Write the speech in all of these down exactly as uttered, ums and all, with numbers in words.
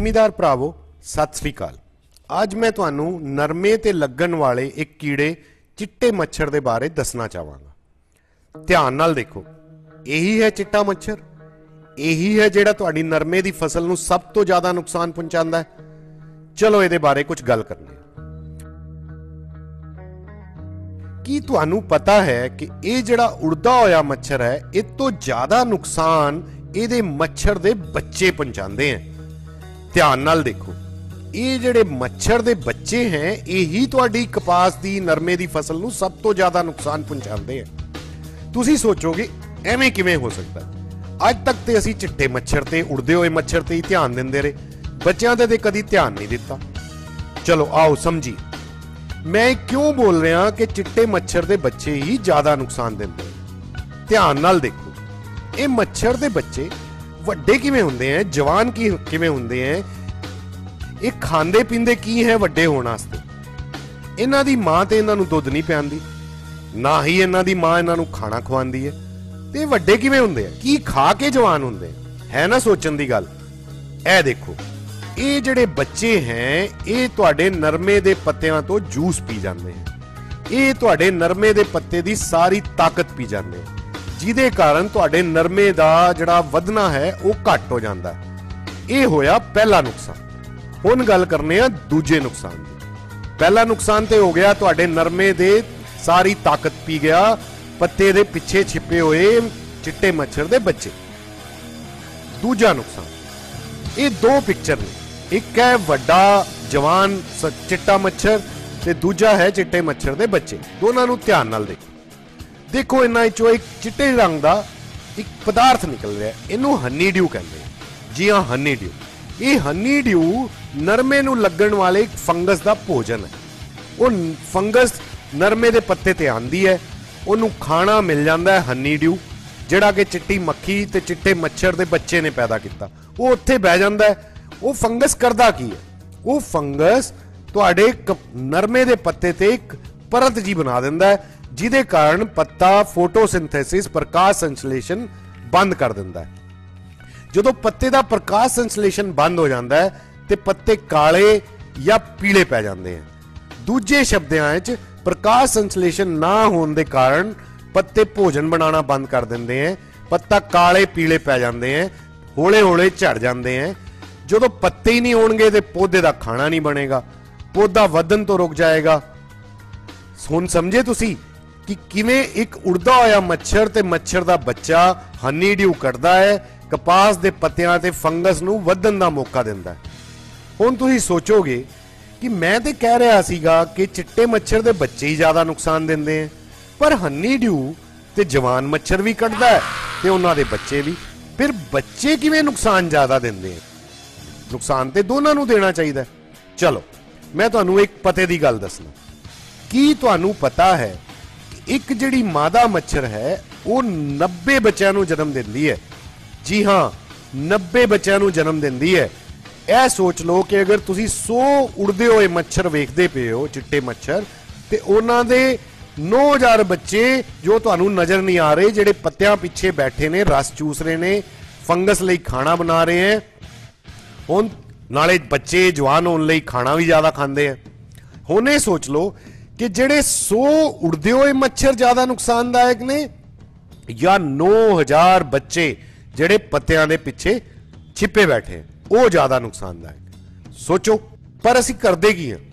ਜ਼ਿਮੀਦਾਰ ਭਰਾਵੋ ਸਤਿ ਸ੍ਰੀ ਅਕਾਲ। ਅੱਜ मैं ਤੁਹਾਨੂੰ ਨਰਮੇ ਤੇ ਲੱਗਣ ਵਾਲੇ ਇੱਕ ਕੀੜੇ ਚਿੱਟੇ ਮੱਛਰ ਦੇ ਬਾਰੇ ਦੱਸਣਾ ਚਾਹਾਂਗਾ। ਧਿਆਨ ਨਾਲ ਦੇਖੋ, ਇਹੀ ਹੈ ਚਿੱਟਾ ਮੱਛਰ, ਇਹੀ ਹੈ ਜਿਹੜਾ ਤੁਹਾਡੀ ਨਰਮੇ ਦੀ ਫਸਲ ਨੂੰ ਸਭ ਤੋਂ ਜ਼ਿਆਦਾ ਨੁਕਸਾਨ ਪਹੁੰਚਾਉਂਦਾ ਹੈ। ਚਲੋ ਇਹਦੇ ਬਾਰੇ ਕੁਝ ਗੱਲ ਕਰਨੀ ਹੈ। ਕੀ ਤੁਹਾਨੂੰ ਪਤਾ ਹੈ ਕਿ ਇਹ ਜਿਹੜਾ ਉੜਦਾ ਹੋਇਆ ਮੱਛਰ ਹੈ, ਇਹ ਤੋਂ ਜ਼ਿਆਦਾ ਨੁਕਸਾਨ ਇਹਦੇ ਮੱਛਰ ਦੇ ਬੱਚੇ ਪਹੁੰਚਾਉਂਦੇ हैं। ध्यान नाल देखो, ये जेड़े मच्छर दे बच्चे हैं यही तुहाडी कपास दी नरमे दी फसल नूं सब तो ज्यादा नुकसान पहुंचाते हैं। तुसीं सोचोगे एवें किवें हो सकदा है? अज तक ते असीं चिट्टे मच्छर ते उड़दे होए मच्छर ते ही ध्यान दिंदे रहे, बच्चों ते कदी ध्यान नहीं दिता। चलो आओ समझिए मैं क्यों बोल रहा कि चिट्टे मच्छर दे बच्चे ही ज्यादा नुकसान दिंदे हैं। ध्यान नाल देखो, ये मच्छर दे बच्चे ਵੱਡੇ ਕਿਵੇਂ ਹੁੰਦੇ हैं, जवान की किवें ਹੁੰਦੇ हैं, ਇਹ ਖਾਂਦੇ ਪੀਂਦੇ ਕੀ ਹੈ ਵੱਡੇ ਹੋਣ ਵਾਸਤੇ? ਇਹਨਾਂ ਦੀ ਮਾਂ ਤੇ ਇਹਨਾਂ ਨੂੰ ਦੁੱਧ ਨਹੀਂ ਪਿਆਉਂਦੀ, ਨਾ ਹੀ ਇਹਨਾਂ ਦੀ ਮਾਂ ਇਹਨਾਂ ਨੂੰ ਖਾਣਾ ਖਵਾਉਂਦੀ ਹੈ, ਤੇ ਵੱਡੇ ਕਿਵੇਂ ਹੁੰਦੇ ਆ? ਕੀ ਖਾ ਕੇ ਜਵਾਨ ਹੁੰਦੇ ਹੈ ਨਾ? ਸੋਚਣ ਦੀ ਗੱਲ। ਇਹ ਦੇਖੋ, ਇਹ ਜਿਹੜੇ ਬੱਚੇ ਹੈ ਇਹ ਤੁਹਾਡੇ ਨਰਮੇ ਦੇ ਪੱਤਿਆਂ ਤੋਂ ਜੂਸ ਪੀ ਜਾਂਦੇ ਹੈ, ਇਹ ਤੁਹਾਡੇ ਨਰਮੇ ਦੇ ਪੱਤੇ ਦੀ ਸਾਰੀ ਤਾਕਤ ਪੀ ਜਾਂਦੇ ਹੈ, ਜਿਹਦੇ ਕਾਰਨ ਤੁਹਾਡੇ ਨਰਮੇ ਦਾ ਜਿਹੜਾ ਵਧਣਾ ਹੈ ਉਹ ਘੱਟ ਹੋ ਜਾਂਦਾ ਹੈ। ਇਹ ਹੋਇਆ ਪਹਿਲਾ ਨੁਕਸਾਨ। ਹੁਣ ਗੱਲ ਕਰਨੇ ਆ ਦੂਜੇ ਨੁਕਸਾਨ ਦੀ। ਪਹਿਲਾ ਨੁਕਸਾਨ ਤੇ ਹੋ ਗਿਆ ਤੁਹਾਡੇ ਨਰਮੇ ਦੇ ਸਾਰੀ ਤਾਕਤ ਪੀ ਗਿਆ ਪੱਤੇ ਦੇ ਪਿੱਛੇ ਛਿਪੇ ਹੋਏ ਚਿੱਟੇ ਮੱਛਰ ਦੇ ਬੱਚੇ। ਦੂਜਾ ਨੁਕਸਾਨ, ਇਹ ਦੋ ਪਿਕਚਰ ਨੇ, ਇੱਕ ਹੈ ਵੱਡਾ ਜਵਾਨ ਚਿੱਟਾ ਮੱਛਰ ਤੇ ਦੂਜਾ ਹੈ ਚਿੱਟੇ ਮੱਛਰ ਦੇ ਬੱਚੇ। ਦੋਨਾਂ ਨੂੰ ਧਿਆਨ ਨਾਲ ਦੇਖੋ। देखो इन्हां चों एक चिट्टे रंग का एक पदार्थ निकल रहा है, इनू हनी ड्यू कहते हैं। जी हाँ, हनी ड्यू। ये हनी ड्यू नरमे नू लगन वाले एक फंगस का भोजन है। वो फंगस नरमे के पत्ते ते आंदी है, उन्होंने खाना मिल जाता है हनी ड्यू, जिहड़ा कि चिट्टी मक्खी ते चिट्टे मच्छर के बच्चे ने पैदा किया। वो उत्थे बह जाता है। वो फंगस करता की है? वो फंगस तुहाडे नरमे के पत्ते ते एक परत जी बना दिंदा है, जिहदे कारण पत्ता फोटोसिंथेसिस प्रकाश संश्लेषण बंद कर दिंदा है। जदों पत्ते दा प्रकाश संश्लेषण बंद हो जाता है ते पत्ते काले या पीले पै जाते हैं। दूजे शब्दां विच प्रकाश संश्लेषण ना होने के कारण पत्ते भोजन बनाना बंद कर दिंदे हैं, पत्ता काले पीले पै जाते हैं, हौले हौले झड़ जाते हैं। जदों पत्ते ही नहीं होणगे ते पौधे का खाना नहीं बनेगा, पौधा वधन तो रुक जाएगा। हुण समझे तुसीं कि किवें एक उड़दा होया मच्छर ते मच्छर दा बच्चा हनी ड्यू कढदा है, कपास दे पत्तियां ते फंगस नूं वधन दा मौका दिंदा है। हुण तुसीं सोचोगे कि मैं ते कह रहा सीगा कि चिट्टे मच्छर दे बच्चे ही ज्यादा नुकसान दिंदे हैं, पर हनी ड्यू ते जवान मच्छर भी कढदा है ते उन्हां दे बच्चे भी। फिर बच्चे किवें नुकसान ज्यादा दिंदे हैं? नुकसान ते दोनां नूं देना चाहिदा है। चलो मैं तुहानूं एक पते दी गल दसना। की तुहानूं पता है एक जिहड़ी मादा मच्छर है वो नब्बे बच्चों को जन्म दिंदी है? जी हाँ, नब्बे बच्चों को जन्म दिंदी है। यह सोच लो कि अगर तुसी सौ उड़दे हुए मच्छर वेखदे पे हो चिट्टे मच्छर, ते उन्हां दे नौ हज़ार बच्चे जो तुहानूं नज़र नहीं आ रहे, जिहड़े पत्तियां पिछे बैठे ने, रस चूस रहे ने, फंगस लई खाना बना रहे हैं। हुण नाले बच्चे जवान होने लई खाना भी ज़्यादा खांदे हैं। हुण ये सोच लो कि जेड़े सौ उड़दे हुए मच्छर ज्यादा नुकसानदायक ने या नौ हजार बच्चे जेड़े पत्तियां दे पिछे छिपे बैठे वो ज्यादा नुकसानदायक? सोचो। पर असी करदे की हां?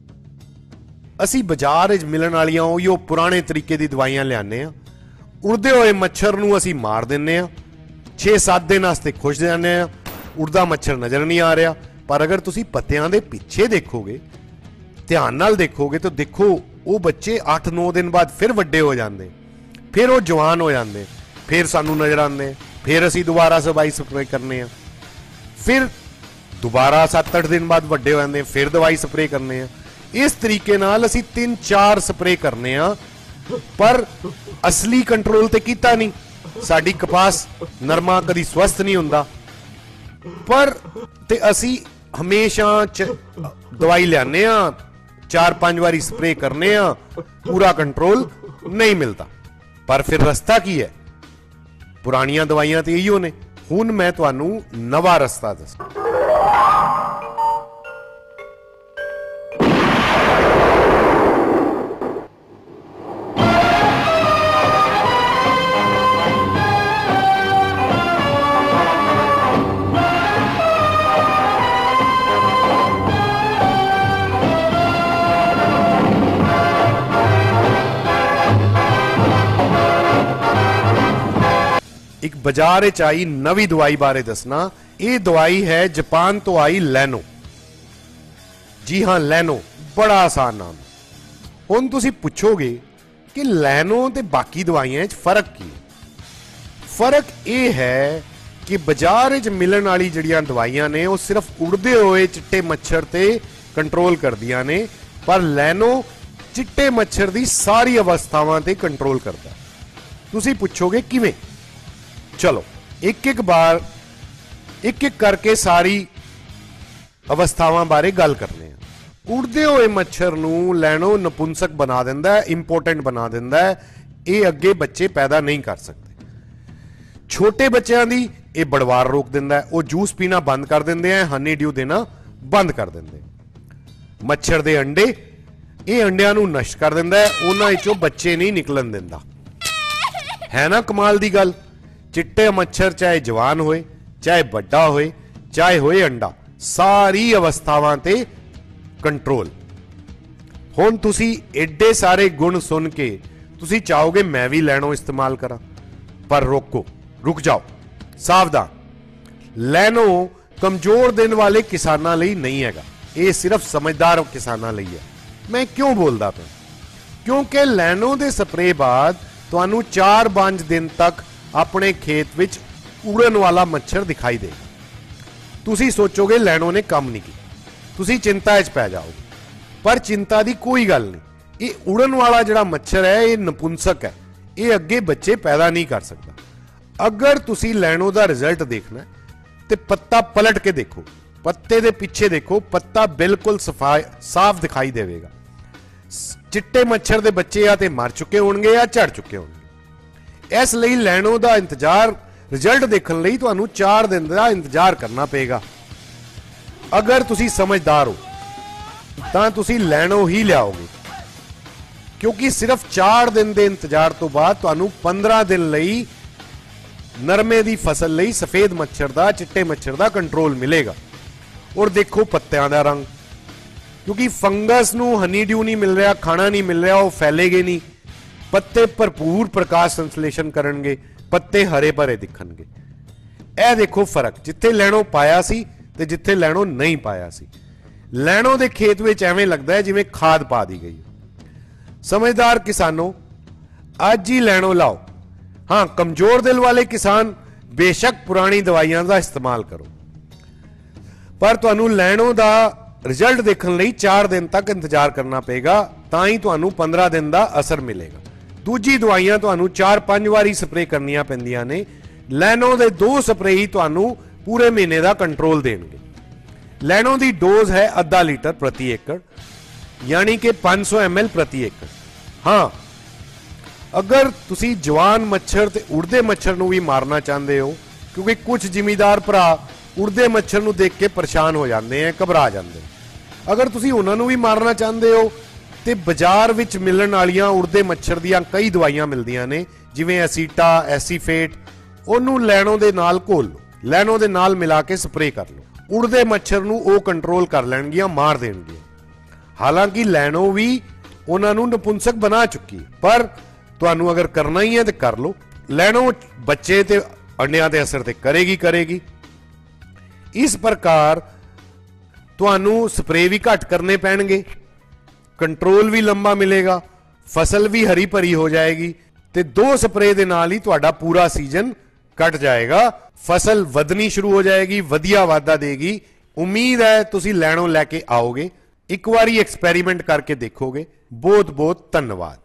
असी बाजार विच मिलण वालियां ओहियो पुराने तरीके दी दवाइयां लियाने आ, उड़दे हुए मच्छर नूं असी मार दिंने आ, छे सत्त दिन वास्ते खुश जाने आ, उड़दा मच्छर नजर नहीं आ रहा। पर अगर तुसी पत्तियां दे पिछे देखोगे, ध्यान नाल देखोगे, तो देखो वो बच्चे अठ नौ दिन बाद फिर वड्डे हो जाते, फिर वो जवान हो जाते, फिर सानू नजर आते, फिर असी दोबारा दवाई स्प्रे करने, फिर दोबारा सत्त अठ दिन बाद वड्डे हो जाते, फिर दवाई स्प्रे करने। इस तरीके नाल असी तीन चार स्प्रे करने, पर असली कंट्रोल तो किया नहीं। साडी कपास नरमा कदी स्वस्थ नहीं हुंदा, पर ते असी हमेशा दवाई लियाने आ, चार पांच बारी स्प्रे करने, पूरा कंट्रोल नहीं मिलता। पर फिर रस्ता की है? पुरानियां दवाइयां तो इहो ने। हुण मैं तुहानूं नवा रस्ता दस्सां। ਇੱਕ ਬਾਜ਼ਾਰ ਵਿੱਚ ਆਈ ਨਵੀਂ ਦਵਾਈ ਬਾਰੇ ਦੱਸਣਾ। ਇਹ ਦਵਾਈ ਹੈ ਜਾਪਾਨ ਤੋਂ ਆਈ ਲੈਨੋ। ਜੀ ਹਾਂ, ਲੈਨੋ, ਬੜਾ ਆਸਾਨ ਨਾਮ। ਹੁਣ ਤੁਸੀਂ ਪੁੱਛੋਗੇ ਕਿ ਲੈਨੋ ਤੇ ਬਾਕੀ ਦਵਾਈਆਂ ਵਿੱਚ ਫਰਕ ਕੀ ਹੈ। ਫਰਕ ਇਹ ਹੈ ਕਿ ਬਾਜ਼ਾਰ ਵਿੱਚ ਮਿਲਣ ਵਾਲੀ ਜਿਹੜੀਆਂ ਦਵਾਈਆਂ ਨੇ ਉਹ ਸਿਰਫ ਉੜਦੇ ਹੋਏ ਚਿੱਟੇ ਮੱਛਰ ਤੇ ਕੰਟਰੋਲ ਕਰਦੀਆਂ ਨੇ, ਪਰ ਲੈਨੋ ਚਿੱਟੇ ਮੱਛਰ ਦੀ ਸਾਰੀ ਅਵਸਥਾਵਾਂ ਤੇ ਕੰਟਰੋਲ ਕਰਦਾ। ਤੁਸੀਂ ਪੁੱਛੋਗੇ ਕਿਵੇਂ? ਚਲੋ ਇੱਕ ਇੱਕ ਬਾਰ ਇੱਕ ਇੱਕ ਕਰਕੇ ਸਾਰੀ ਅਵਸਥਾਵਾਂ ਬਾਰੇ ਗੱਲ ਕਰਨੇ ਆ। ਉੜਦੇ ਹੋਏ ਮੱਛਰ ਨੂੰ ਲੈਨੋ ਨਪੁੰਸਕ ਬਣਾ ਦਿੰਦਾ ਹੈ, ਇੰਪੋਰਟੈਂਟ ਬਣਾ ਦਿੰਦਾ ਹੈ। ਇਹ ਅੱਗੇ ਬੱਚੇ ਪੈਦਾ ਨਹੀਂ ਕਰ ਸਕਦੇ। ਛੋਟੇ ਬੱਚਿਆਂ ਦੀ ਇਹ ਬੜਵਾਰ ਰੋਕ ਦਿੰਦਾ ਹੈ, ਉਹ ਜੂਸ ਪੀਣਾ ਬੰਦ ਕਰ ਦਿੰਦੇ ਆ, ਹਨੀ ਡਿਊ ਦੇਣਾ ਬੰਦ ਕਰ ਦਿੰਦੇ। ਮੱਛਰ ਦੇ ਅੰਡੇ, ਇਹ ਅੰਡਿਆਂ ਨੂੰ ਨਸ਼ਟ ਕਰ ਦਿੰਦਾ ਹੈ, ਉਹਨਾਂ ਵਿੱਚੋਂ ਬੱਚੇ ਨਹੀਂ ਨਿਕਲਣ ਦਿੰਦਾ। ਹੈ ਨਾ ਕਮਾਲ ਦੀ ਗੱਲ। ਚਿੱਟੇ ਮੱਛਰ ਚਾਹੇ ਜਵਾਨ ਹੋਏ, ਚਾਹੇ ਵੱਡਾ ਹੋਏ, ਚਾਹੇ ਹੋਏ ਅੰਡਾ, ਸਾਰੀ ਅਵਸਥਾਵਾਂ ਤੇ ਕੰਟਰੋਲ। ਹੁਣ ਤੁਸੀਂ ਐਡੇ ਸਾਰੇ ਗੁਣ ਸੁਣ ਕੇ ਤੁਸੀਂ ਚਾਹੋਗੇ ਮੈਂ ਵੀ ਲੈਨੋ ਇਸਤੇਮਾਲ ਕਰਾਂ, ਪਰ ਰੋਕੋ, ਰੁਕ ਜਾਓ, ਸਾਵਧਾਨ। ਲੈਨੋ ਕਮਜ਼ੋਰ ਦਿਲ ਵਾਲੇ ਕਿਸਾਨਾਂ ਲਈ ਨਹੀਂ ਹੈਗਾ, ਇਹ ਸਿਰਫ ਸਮਝਦਾਰ ਕਿਸਾਨਾਂ ਲਈ ਹੈ। ਮੈਂ ਕਿਉਂ ਬੋਲਦਾ ਪਿਆ? ਕਿਉਂਕਿ ਲੈਨੋ ਦੇ ਸਪਰੇ ਬਾਅਦ ਤੁਹਾਨੂੰ ਚਾਰ ਪੰਜ ਦਿਨ ਤੱਕ ਆਪਣੇ ਖੇਤ ਵਿੱਚ ਉੜਨ ਵਾਲਾ ਮੱਛਰ ਦਿਖਾਈ ਦੇਗਾ। ਤੁਸੀਂ ਸੋਚੋਗੇ ਲੈਨੋ ਨੇ ਕੰਮ ਨਹੀਂ ਕੀਤਾ, ਤੁਸੀਂ ਚਿੰਤਾ ਵਿੱਚ ਪੈ ਜਾਓਗੇ, ਪਰ ਚਿੰਤਾ ਦੀ ਕੋਈ ਗੱਲ ਨਹੀਂ। ਇਹ ਉੜਨ ਵਾਲਾ ਜਿਹੜਾ ਮੱਛਰ ਹੈ ਇਹ ਨਪੁੰਸਕ ਹੈ, ਇਹ ਅੱਗੇ ਬੱਚੇ ਪੈਦਾ ਨਹੀਂ ਕਰ ਸਕਦਾ। ਅਗਰ ਤੁਸੀਂ ਲੈਨੋ ਦਾ ਰਿਜ਼ਲਟ ਦੇਖਣਾ ਤੇ ਪੱਤਾ ਪਲਟ ਕੇ ਦੇਖੋ, ਪੱਤੇ ਦੇ ਪਿੱਛੇ ਦੇਖੋ, ਪੱਤਾ ਬਿਲਕੁਲ ਸਾਫ਼ ਦਿਖਾਈ ਦੇਵੇਗਾ। ਚਿੱਟੇ ਮੱਛਰ ਦੇ ਬੱਚੇ ਆ ਤੇ ਮਰ ਚੁੱਕੇ ਹੋਣਗੇ ਜਾਂ ਝੜ ਚੁੱਕੇ ਹੋਣਗੇ। ਇਸ ਲਈ ਲੈਨੋ ਦਾ ਇੰਤਜ਼ਾਰ, ਰਿਜ਼ਲਟ ਦੇਖਣ ਲਈ ਤੁਹਾਨੂੰ ਚਾਰ ਦਿਨ ਦਾ ਇੰਤਜ਼ਾਰ ਕਰਨਾ ਪਏਗਾ। ਅਗਰ ਤੁਸੀਂ ਸਮਝਦਾਰ ਹੋ ਤਾਂ ਤੁਸੀਂ ਲੈਨੋ ਹੀ ਲਿਆਓਗੇ, ਕਿਉਂਕਿ ਸਿਰਫ ਚਾਰ ਦਿਨ ਦੇ ਇੰਤਜ਼ਾਰ ਤੋਂ ਬਾਅਦ ਤੁਹਾਨੂੰ ਪੰਦਰਾਂ ਦਿਨ ਲਈ ਨਰਮੇ ਦੀ ਫਸਲ ਲਈ ਸਫੇਦ ਮੱਛਰ ਦਾ, ਚਿੱਟੇ ਮੱਛਰ ਦਾ ਕੰਟਰੋਲ ਮਿਲੇਗਾ। ਔਰ ਦੇਖੋ ਪੱਤਿਆਂ ਦਾ ਰੰਗ, ਕਿਉਂਕਿ ਫੰਗਸ ਨੂੰ ਹਨੀ ਡਿਊ ਨਹੀਂ ਮਿਲ ਰਿਹਾ, ਖਾਣਾ ਨਹੀਂ ਮਿਲ ਰਿਹਾ, ਉਹ ਫੈਲੇਗੇ ਨਹੀਂ। ਪੱਤੇ ਭਰਪੂਰ ਪ੍ਰਕਾਸ਼ ਸੰਸਲੇਸ਼ਨ ਕਰਨਗੇ, ਪੱਤੇ ਹਰੇ ਭਰੇ ਦਿਖਣਗੇ। ਇਹ ਦੇਖੋ ਫਰਕ, ਜਿੱਥੇ ਲੈਨੋ ਪਾਇਆ ਸੀ ਤੇ ਜਿੱਥੇ ਲੈਨੋ ਨਹੀਂ ਪਾਇਆ ਸੀ। ਲੈਨੋ ਦੇ ਖੇਤ ਵਿੱਚ ਐਵੇਂ ਲੱਗਦਾ ਹੈ ਜਿਵੇਂ ਖਾਦ ਪਾ ਦੀ ਗਈ। ਸਮਝਦਾਰ ਕਿਸਾਨੋ, ਅੱਜ ਹੀ ਲੈਨੋ ਲਾਓ। ਹਾਂ, ਕਮਜ਼ੋਰ ਦਿਲ ਵਾਲੇ ਕਿਸਾਨ ਬੇਸ਼ੱਕ ਪੁਰਾਣੀ ਦਵਾਈਆਂ ਦਾ ਇਸਤੇਮਾਲ ਕਰੋ, ਪਰ ਤੁਹਾਨੂੰ ਲੈਨੋ ਦਾ ਰਿਜ਼ਲਟ ਦੇਖਣ ਲਈ ਚਾਰ ਦਿਨ ਤੱਕ ਇੰਤਜ਼ਾਰ ਕਰਨਾ ਪਏਗਾ, ਤਾਂ ਹੀ ਤੁਹਾਨੂੰ ਪੰਦਰਾਂ ਦਿਨ ਦਾ ਅਸਰ ਮਿਲੇਗਾ। ਦੂਜੀ ਦਵਾਈਆਂ ਤੁਹਾਨੂੰ ਚਾਰ ਪੰਜ ਵਾਰੀ ਸਪਰੇ ਕਰਨੀਆਂ ਪੈਂਦੀਆਂ ਨੇ। ਲੈਨੋ ਦੇ ਦੋ ਸਪਰੇ ਹੀ ਤੁਹਾਨੂੰ ਪੂਰੇ ਮਹੀਨੇ ਦਾ ਕੰਟਰੋਲ ਦੇਣਗੇ। ਲੈਨੋ ਦੀ ਡੋਜ਼ ਹੈ ਅੱਧਾ ਲੀਟਰ ਪ੍ਰਤੀ ਏਕੜ, ਯਾਨੀ ਕਿ ਪੰਜ ਸੌ ਐਮ ਐਲ ਪ੍ਰਤੀ ਏਕੜ। ਹਾਂ, ਅਗਰ ਤੁਸੀਂ ਜਵਾਨ ਮੱਛਰ ਤੇ ਉੜਦੇ ਮੱਛਰ ਨੂੰ ਵੀ ਮਾਰਨਾ ਚਾਹੁੰਦੇ ਹੋ, ਕਿਉਂਕਿ ਕੁਝ ਜ਼ਿਮੀਦਾਰ ਭਰਾ ਉੜਦੇ ਮੱਛਰ ਨੂੰ ਦੇਖ ਕੇ ਪਰੇਸ਼ਾਨ ਹੋ ਜਾਂਦੇ ਆ, ਘਬਰਾ ਜਾਂਦੇ। ਅਗਰ ਤੁਸੀਂ ਉਹਨਾਂ ਨੂੰ ਵੀ ਮਾਰਨਾ ਚਾਹੁੰਦੇ ਹੋ ਤੇ ਬਾਜ਼ਾਰ ਵਿੱਚ ਮਿਲਣ ਵਾਲੀਆਂ ਉੜਦੇ ਮੱਛਰ ਦੀਆਂ ਕਈ ਦਵਾਈਆਂ ਮਿਲਦੀਆਂ ਨੇ, ਜਿਵੇਂ ਐਸੀਟਾ, ਐਸੀਫੇਟ, ਉਹਨੂੰ ਲੈਨੋ ਦੇ ਨਾਲ ਘੋਲ ਲਓ, ਲੈਨੋ ਦੇ ਨਾਲ ਮਿਲਾ ਕੇ ਸਪਰੇ ਕਰ ਲਓ। ਉੜਦੇ ਮੱਛਰ ਨੂੰ ਉਹ ਕੰਟਰੋਲ ਕਰ ਲੈਣਗੀਆਂ, ਮਾਰ ਦੇਣਗੀਆਂ। ਹਾਲਾਂਕਿ ਲੈਨੋ ਵੀ ਉਹਨਾਂ ਨੂੰ ਨਪੁੰਸਕ ਬਣਾ ਚੁੱਕੀ, ਪਰ ਤੁਹਾਨੂੰ ਅਗਰ ਕਰਨਾ ਹੀ ਹੈ ਤੇ ਕਰ ਲਓ। ਲੈਨੋ ਬੱਚੇ ਤੇ ਅੰਡਿਆਂ ਦੇ ਅਸਰ ਤੇ ਕਰੇਗੀ ਕਰੇਗੀ ਇਸ ਪ੍ਰਕਾਰ ਤੁਹਾਨੂੰ ਸਪਰੇ ਵੀ ਘੱਟ ਕਰਨੇ ਪੈਣਗੇ, ਕੰਟਰੋਲ ਵੀ ਲੰਬਾ ਮਿਲੇਗਾ, ਫਸਲ ਵੀ ਹਰੀ ਭਰੀ ਹੋ ਜਾਏਗੀ ਤੇ ਦੋ ਸਪਰੇ ਦੇ ਨਾਲ ਹੀ ਤੁਹਾਡਾ ਪੂਰਾ ਸੀਜ਼ਨ ਕੱਟ ਜਾਏਗਾ। ਫਸਲ ਵਧਣੀ ਸ਼ੁਰੂ ਹੋ ਜਾਏਗੀ, ਵਧੀਆ ਵਾਧਾ ਦੇਗੀ। ਉਮੀਦ ਹੈ ਤੁਸੀਂ ਲੈਨੋ ਲੈ ਕੇ ਆਓਗੇ, ਇੱਕ ਵਾਰੀ ਐਕਸਪੈਰੀਮੈਂਟ ਕਰਕੇ ਦੇਖੋਗੇ। ਬਹੁਤ ਬਹੁਤ ਧੰਨਵਾਦ।